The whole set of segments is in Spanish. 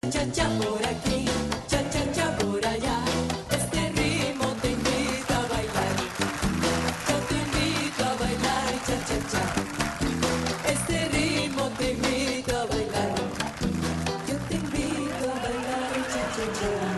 cha cha por aquí, cha por allá. Este ritmo te invita a bailar. Yo te invito a bailar cha. Este ritmo te invita a bailar. Yo te invito a bailar cha.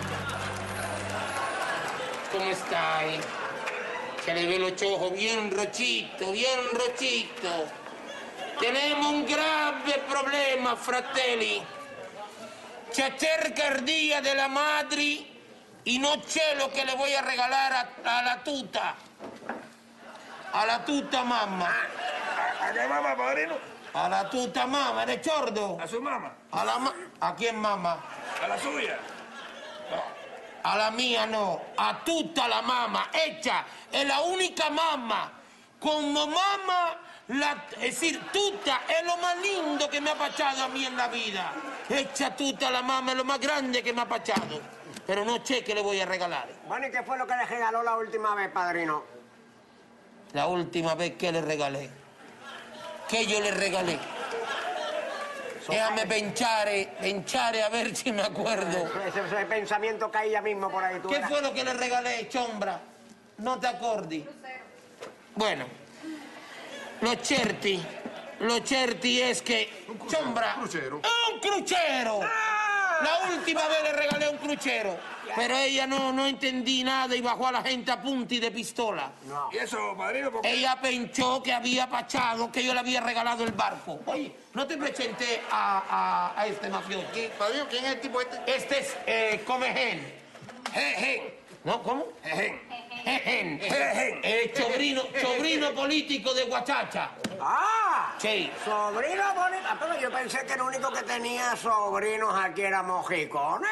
¿Cómo stai? Se le ve los ojos bien rochito, bien rochito. Tenemos un grave problema, fratelli. Se acerca el día de la madre y no sé lo que le voy a regalar a la tuta. A la tuta mamma. ¿A qué mamá, padrino? A la tuta mamma, ¿eres sordo? ¿A su mamá? ¿A quién mamá? ¿A la suya? A la mía no, a tutta la mamma. Ella es la única mamma. Como mamma, es decir, tutta es lo más lindo que me ha pasado a mí en la vida. Ella tutta la mamma es lo más grande que me ha pasado. Pero no sé qué le voy a regalar. Bueno, ¿y qué fue lo que le regaló la última vez, padrino? La última vez que le regalé. ¿Qué yo le regalé? Déjame pensare a ver si me acuerdo. Ese pensamiento caía mismo por ahí. ¿Qué fue lo que le regalé, Chombra? ¿No te acordi? Bueno, lo certi es que... Chombra... Crucero. ¡Un crucero! La última vez le regalé un crucero, pero ella no entendí nada y bajó a la gente a punti de pistola. No. ¿Y eso, padrino, por qué? Ella pensó que había pachado, que yo le había regalado el barco. Oye, ¿no te presenté a este mafioso? Padrino, ¿quién es el tipo este? Este es Comején. ¿No? ¿Cómo? Jejen. Sobrino político de Guachacha. ¡Ah! Sí. Sobrino bonito. Pero yo pensé que el único que tenía sobrinos aquí era mojicones.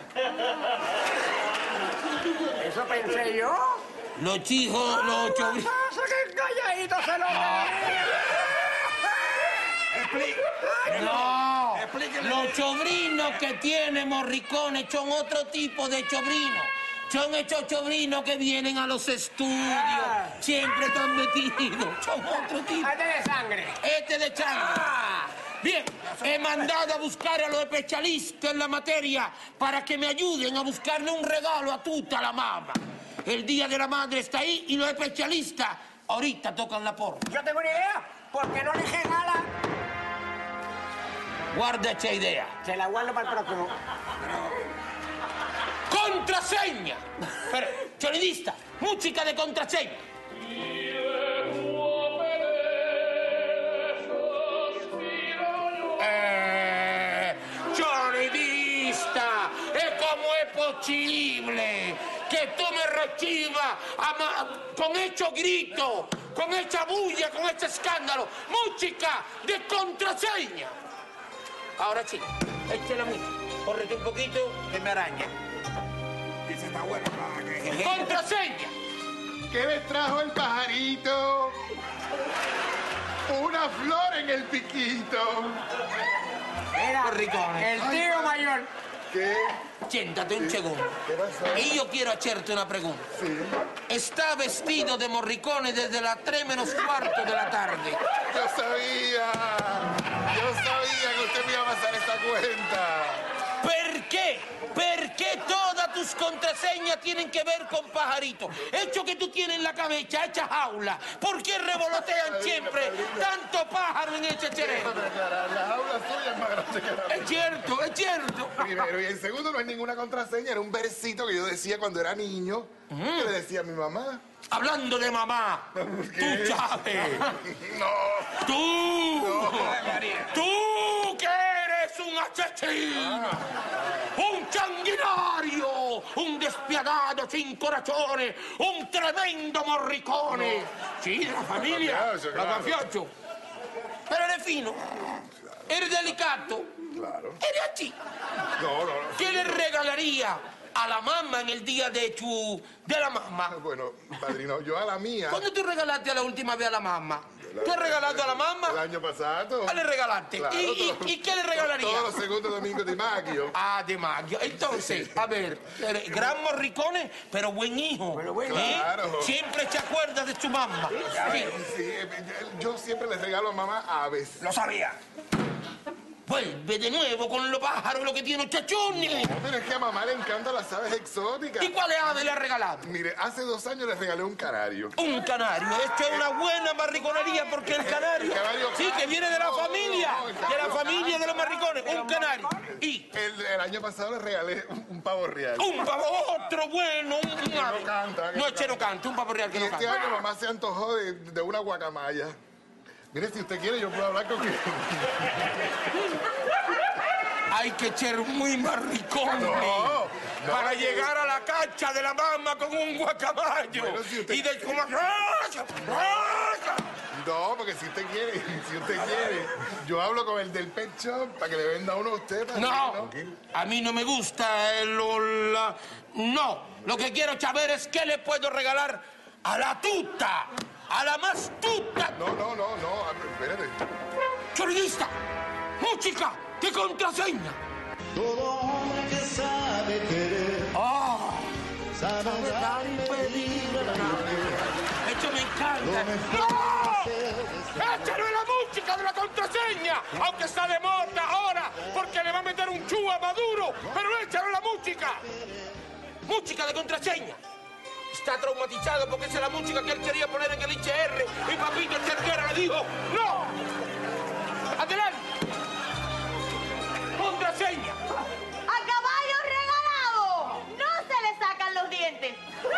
Eso pensé yo. Los chicos, los sobrinos... ¡Que calladito se lo No, Explíquele. los sobrinos que tiene Morricone son otro tipo de sobrinos. Son estos sobrinos que vienen a los estudios, siempre están metidos. Son otro tipo. Este de sangre. Este de sangre. Bien, he mandado a buscar a los especialistas en la materia para que me ayuden a buscarle un regalo a tutta la mamma. El Día de la Madre está ahí y los especialistas ahorita tocan la puerta. Yo tengo una idea. ¿Por qué no le regala? Guarda esa idea. Se la guardo para el próximo. ¡Contraseña! Pero, sonidista, música de contraseña. Sonidista, ¿cómo es posible que tú me recibas con hecho grito, con esa bulla, con ese escándalo? Música de contraseña. Ahora sí, échale la música. Córrete un poquito que me araña. Dice, está bueno para que... ¡Contraseña! ¿Qué les trajo el pajarito? Una flor en el piquito. Mira, Morricone. el tío mayor. ¿Qué? Siéntate un segundo. ¿Qué pasó? Y yo quiero hacerte una pregunta. Sí. Está vestido de Morricone desde las 3 menos cuarto de la tarde. Yo sabía que usted me iba a pasar esta cuenta. ¿Por qué? ¿Por qué todas tus contraseñas tienen que ver con pajarito? Hecho que tú tienes en la cabeza, hecha jaula. ¿Por qué revolotean siempre tanto pájaro en ese cerebro? La jaula suya es más grande que la mía. Es cierto, es cierto. Primero, y en segundo, no es ninguna contraseña, era un versito que yo decía cuando era niño, que le decía a mi mamá. Hablando de mamá, ¿Qué? tú sabes. No. ¡Tú que eres un asesino! ¡Un sanguinario! ¡Un despiadado sin corazones! ¡Un tremendo Morricone! Sí, de la familia, Mafioso, la claro. mafioso. Pero eres fino, eres delicato, Claro. eres así. No. ¿Qué le regalaría a la mamá en el día de la mamá? Bueno, padrino, yo a la mía, ¿Cuándo tú regalaste a la última vez a la mamá? ¿Tú has regalado a la mamá? el año pasado. ¿Qué le regalaste? Claro, ¿Y qué le regalaría? Todos los segundos domingos de mayo. Ah, de mayo. Entonces, a ver, gran Morricone, pero buen hijo. Pero buen ¿Eh? Claro. Siempre se acuerda de su mamá. Sí. Sí, yo siempre les regalo a mamá aves. Lo sabía. vuelve de nuevo con los pájaros, lo que tiene los chachones. Pero es que a mamá le encantan las aves exóticas. ¿Y cuáles aves le ha regalado? Mire, hace 2 años le regalé un canario. Un canario. Esto es una buena marriconería porque el canario... El canario Sí, que viene de la no, familia. no, el De la canario familia de los marricones. Un canario. Y El año pasado le regalé un pavo real. un pavo, otro bueno, un ave. no canta, que No, no este no canta, un pavo real que Y no este canta. año mamá se antojó de una guacamaya. Mire, si usted quiere, yo puedo hablar con él. Hay que ser muy marricón para llegar a la cancha de la mamá con un guacamayo. Bueno, si usted- Y de como... No, porque si usted quiere, yo hablo con el del pet shop para que le venda uno a usted. No, a mí no me gusta No, lo que quiero saber es qué le puedo regalar a la tuta, a la más tuta. No, espérate. Choriguista, música, ¿qué contraseña? Todo hombre que sabe querer, sabe dar y pedir Esto me encanta. mejor ¡No! hacer ¡Échale la música de la contraseña! Aunque está de moda ahora, porque le va a meter un chu a Maduro, pero échale la música. Música de contraseña. Está traumatizado porque esa es la música que él quería poner en el ICR y Papito Cerquera le dijo ¡no! ¡Adelante! ¡Contraseña! ¡A caballo regalado! ¡No se le sacan los dientes!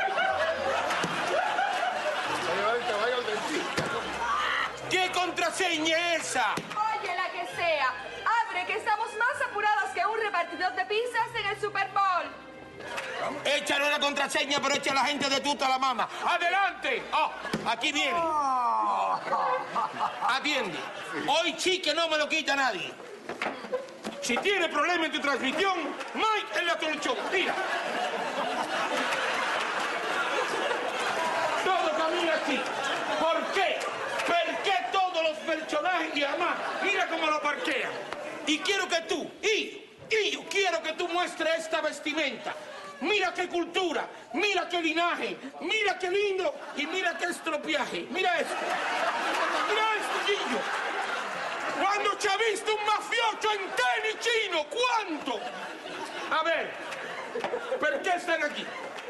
Va a llevar el caballo al dentista. ¿Qué contraseña es esa? Oye, la que sea. Abre, que estamos más apuradas que un repartidor de pizzas en el Super Bowl. Échale la contraseña, pero echa a la gente de tuta a la mama. ¡Adelante! ¡Oh! Aquí viene. Atiende. Hoy sí que no me lo quita nadie. Si tiene problema en tu transmisión, Mike en la solución. Mira. Todo camina así. ¿Por qué? ¿Por qué todos los personajes y además, mira cómo lo parquean? Y quiero que tú, yo quiero que tú muestres esta vestimenta. Mira qué cultura, mira qué linaje, mira qué lindo y mira qué estropiaje. Mira esto. Mira esto, Gillo. ¿Cuándo se ha visto un mafioso en tenis chino? ¿Cuánto? A ver, ¿por qué están aquí?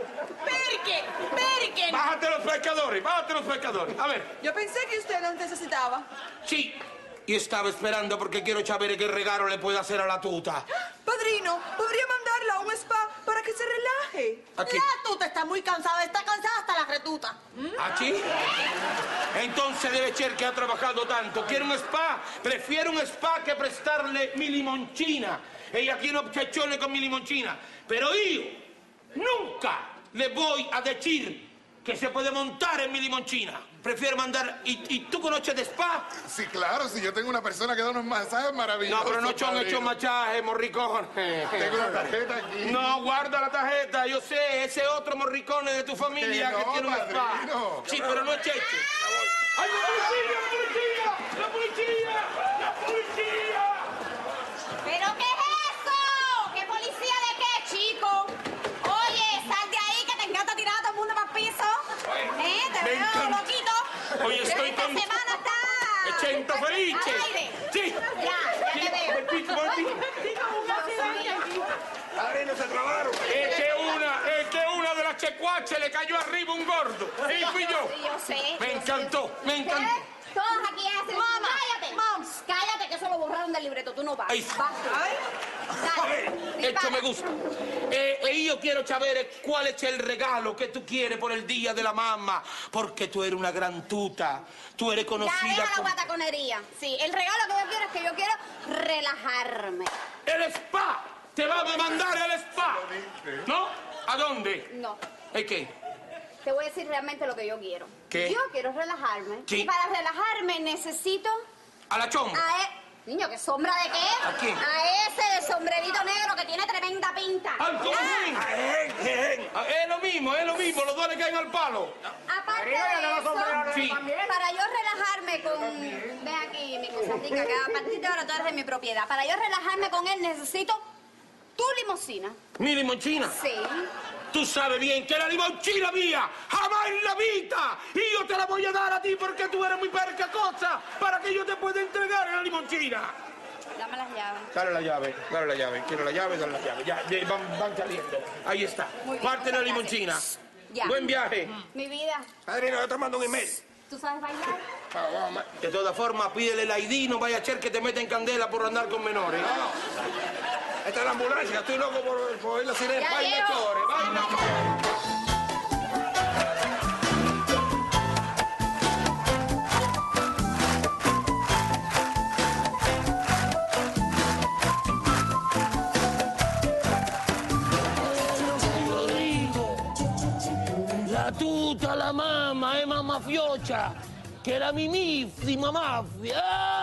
¡Perque! Bájate los pescadores, bájate los pescadores. A ver, Yo pensé que usted no necesitaba. sí. Y estaba esperando porque quiero saber qué regalo le puedo hacer a la tuta. Padrino, ¿podría mandarla a un spa para que se relaje? Aquí. La tuta está muy cansada, está cansada hasta la retuta. ¿Aquí? Entonces debe ser que ha trabajado tanto. ¿Quiere un spa? Prefiero un spa que prestarle mi limonchina. Ella tiene obsesiones con mi limonchina. Pero yo nunca le voy a decir que se puede montar en mi limonchina. Prefiero mandar... ¿Y tú conoces de spa? Sí, claro, si yo tengo una persona que da unos masajes maravillosos. No, pero no son padrino. hechos machajes, morricón. Tengo una tarjeta aquí. No, guarda la tarjeta, yo sé, ese otro morricone de tu familia Que que no, tiene un spa. padrino. Sí, pero no es cheche. ¡Ay, la policía, la policía! ¡La policía! ¡La policía! ¿Pero qué es eso? ¿Qué policía de qué, chico? Oye, sal de ahí que te encanta tirar a todo el mundo para el piso. Te me veo encanta. loquito. Hoy estoy Esta con... semana está... ¡Echento felice! Al aire. Sí. Ya te veo. Momentito, momentito. Padrino, se trabaron. Es que una de las checuaches le cayó arriba un gordo. Y fui yo. Sí, yo sé. Me encantó, me encantó. Todos aquí hacen... Mamá, cállate. Cállate, que eso lo borraron del libreto. Tú no vas. Ay. Vas tú. Dale, Esto me dispara. gusta. Y yo quiero saber cuál es el regalo que tú quieres por el Día de la Mamá. Porque tú eres una gran tuta. Tú eres Ya conocida deja la como... guataconería. Sí, el regalo que yo quiero es que yo quiero relajarme. ¡El spa! ¡Te va a mandar el spa! ¿No? ¿A dónde? No, ¿El qué? te voy a decir realmente lo que yo quiero. ¿Qué? Yo quiero relajarme. Sí. Y para relajarme necesito ¿A la chomba? Niño, ¿qué sombra de qué? ¿A quién? A ese de sombrerito negro que tiene tremenda pinta. ¡Al comodín! Es lo mismo, los dos le caen al palo. Aparte de eso, Sí. para yo relajarme con... Ven aquí, mi cosatica, que a partir de ahora tú eres de mi propiedad. Para yo relajarme con él necesito tu limusina. ¿Mi limonchina? Sí. Tú sabes bien que la limonchina mía jamás en la vida. Y yo te la voy a dar a ti porque tú eres muy perca cosa para que yo te pueda entregar la limonchina. Dame las llaves. Dale la llave, quiero la llave, dale la llave. Ya, van saliendo. Ahí está. Muy bien, Parte la muchas limonchina. Ya. Buen viaje. Mi vida, Padrino, yo te mando un email. ¿tú sabes bailar? De todas formas, pídele el ID, no vaya a ser que te meten candela por andar con menores. Esta es la ambulancia, estoy loco por ir a la sirena. Ya Vai, llego. mejores, vai, mejores. La tuta, la mamma, è mamma fioccia, che la mimissima mafia.